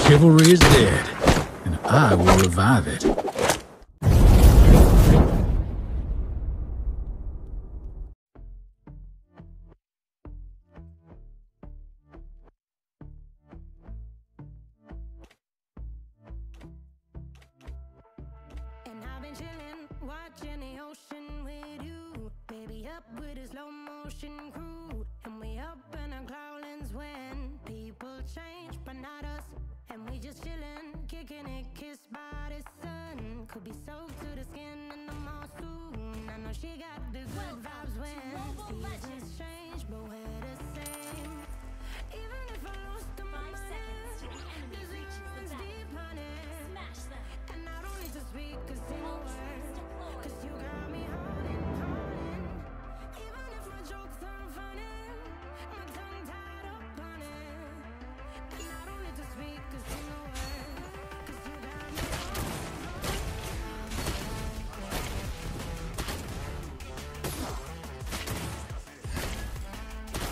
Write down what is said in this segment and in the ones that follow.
Chivalry is dead, and I will revive it. And I've been chillin', watching the ocean with you. Baby up with a slow motion crew. And we up in our cloudlands when people change, but not us. And we just chillin', kicking it, kissed by the sun. Could be soaked to the skin in the mall soon. I know she got the good vibes when seasons change, but we're the same. Even if I lost to my mind, there's runs deep, honey. And I don't need to speak a single word, cause you got me holding. Even if my jokes aren't funny, my tongue tied up on it. And I don't need to speak a single word, cause you got me holding.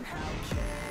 how can